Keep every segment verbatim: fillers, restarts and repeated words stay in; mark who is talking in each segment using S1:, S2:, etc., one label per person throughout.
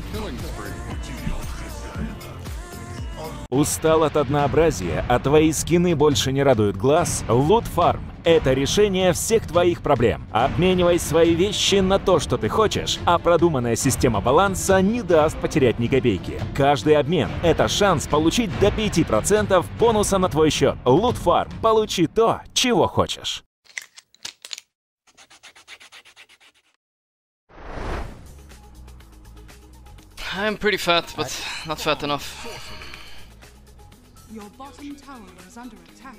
S1: Устал от однообразия, а твои скины больше не радуют глаз? Loot Farm – это решение всех твоих проблем. Обменивай свои вещи на то, что ты хочешь, а продуманная система баланса не даст потерять ни копейки. Каждый обмен – это шанс получить до пяти процентов бонуса на твой счет. Loot Farm – получи то, чего хочешь.
S2: I'm pretty fat, but not fat enough.
S3: Your bottom tower is under attack.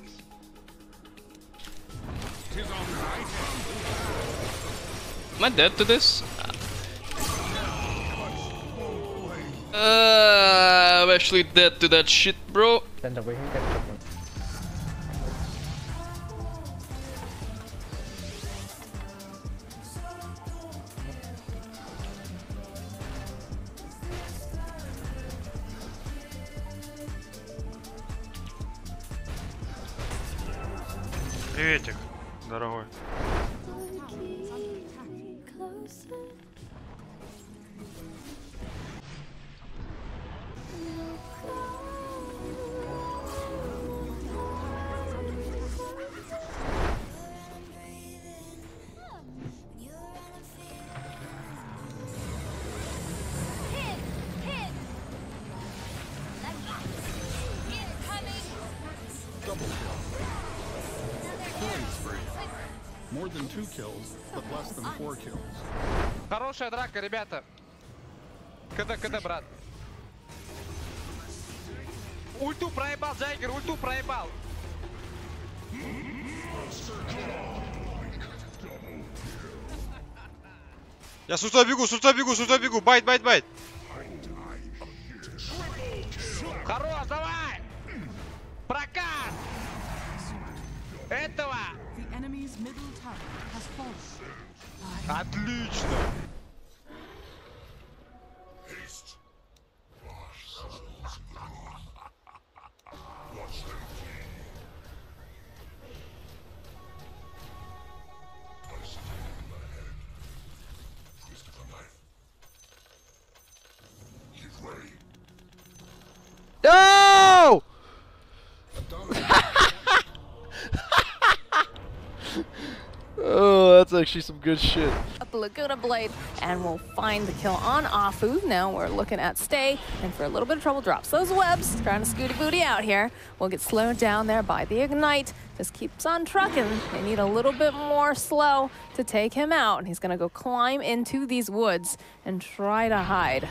S2: Am I dead to this? Uh, I'm actually dead to that shit, bro.
S4: Приветик, дорогой.
S5: More than two kills, but less than four kills.
S6: Хорошая драка, ребята. КД, КД, брат. Ульту проебал, Джайгер, ульту проебал.
S4: Я с ультой бегу, с ультой бегу, с ультой бегу. Байт, байт, байт.
S6: Хорош, давай! Прокат! Этого! Отлично!
S7: No! Oh, that's actually some good shit.
S8: The Laguna Blade, and we'll find the kill on Afu. Now we're looking at Stay, and for a little bit of trouble, drops those webs, trying to scooty booty out here. We'll get slowed down there by the Ignite. Just keeps on trucking. They need a little bit more slow to take him out, and he's gonna go climb into these woods and try to hide.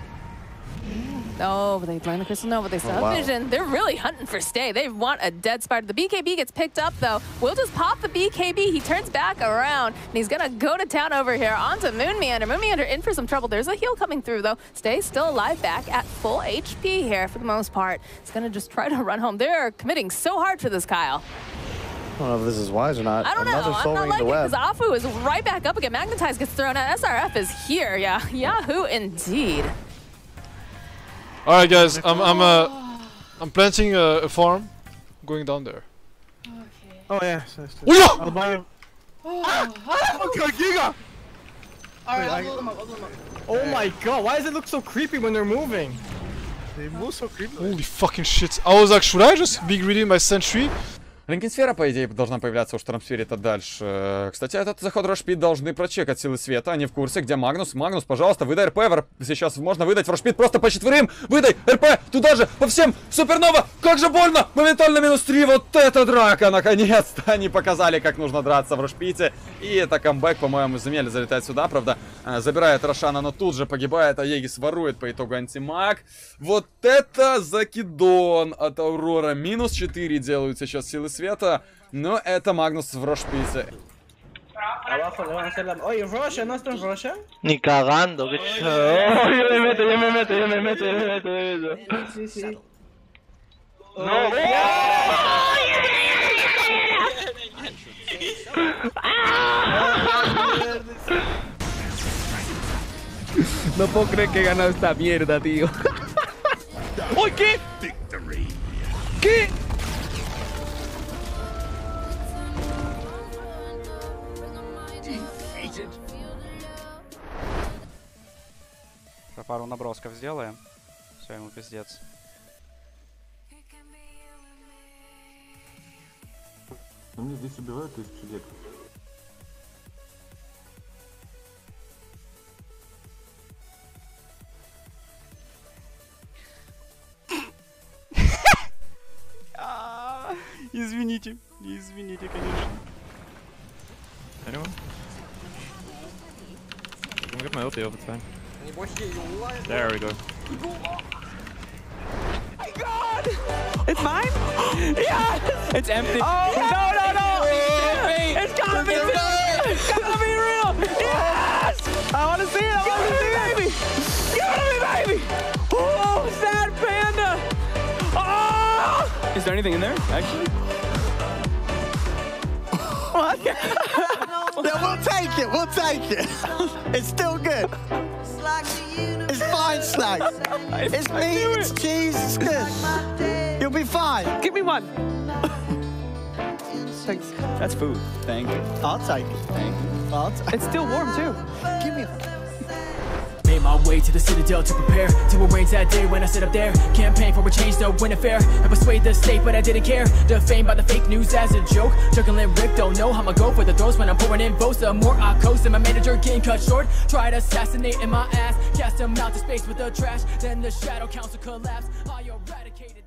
S8: Oh, but they blind the Crystal Nova. They still
S7: oh,
S8: have
S7: wow.
S8: vision. They're really hunting for Stay. They want a dead spider. The B K B gets picked up, though. We'll just pop the B K B. He turns back around, and he's going to go to town over here onto Moon Meander. Moon Meander in for some trouble. There's a heal coming through, though. Stay still alive, back at full H P here for the most part. He's going to just try to run home. They're committing so hard to this, Kyle.
S7: I don't know if this is wise or not.
S8: I don't
S7: Another
S8: know. I'm
S7: soul
S8: not
S7: ring
S8: liking
S7: the
S8: it
S7: web.
S8: because Afu is right back up again. Magnetize gets thrown out. S R F is here. Yeah, Yahoo indeed.
S9: All right, guys. I'm I'm uh I'm planting a, a farm, going down there.
S8: Okay.
S7: Oh yeah.
S9: Oh yeah!
S7: I'll buy him.
S6: Oh, Giga!
S7: Alright, I'll load them up, I'll load them up. Oh my god, why does it look so creepy when they're moving? They move so creepy.
S9: Holy fucking shit! I was like, should I just be greedy my sentry?
S10: Линкенсфера, по идее, должна появляться у Штормсфере-то дальше. Кстати, этот заход Рошпит должны прочекать силы света. Они в курсе, где Магнус. Магнус, пожалуйста, выдай РП. Сейчас можно выдать в Рошпит просто по четверым. Выдай РП туда же, по всем. Супернова, как же больно. Моментально минус три. Вот это драка. Наконец-то они показали, как нужно драться в Рошпите. И это камбэк, по-моему, Земель залетает сюда, правда. Забирает Рошана, но тут же погибает. А Егис ворует по итогу антимаг. Вот это закидон от Аурора. Минус четыре делают сейчас силы света. Но это Магнус в Рошпите.
S11: Abajo le van a hacer la... Oye, Rocha, ¿no estás Rocha?
S6: Ni cagando, que ch... Oh, yo me meto, yo me meto, yo me meto, yo me meto, yo me meto.
S11: Sí, sí.
S6: No,
S12: no puedo creer que he ganado esta mierda, tío.
S6: ¡Uy, qué! ¿Qué?
S13: Пару набросков сделаем. Все, ему пиздец.
S14: Они здесь убивают из чудек.
S13: Извините, извините, конечно.
S6: Anyone? I'm gonna get my ulti over time. There we go.
S12: Oh my god! It's mine? Yes! It's empty. Oh no no no! It's gotta be real! It's gotta be real! Yes! I wanna see it! I wanna see it, baby! Give it to me, baby! Oh, sad panda! Oh! Is there anything in there? Actually? What?
S15: Yeah, we'll take it. We'll take it. It's still good. It's fine, Slag. It's meat, it's cheese, it's good. You'll be fine.
S12: Give me one. Thanks. That's food. Thank you.
S15: I'll take it.
S12: Thank you.
S15: I'll take it.
S12: It's still warm too.
S15: Give me
S16: Made my way to the Citadel to prepare to arrange that day when I sit up there. Campaign for a change, no win affair. I persuade the state, but I didn't care. Defamed by the fake news as a joke. Juggling Rick, don't know how I'ma go for the throws when I'm pouring in votes. The more I coast and my manager getting cut short. Tried assassinating my ass, cast him out to space with the trash. Then the Shadow Council collapsed. I eradicated.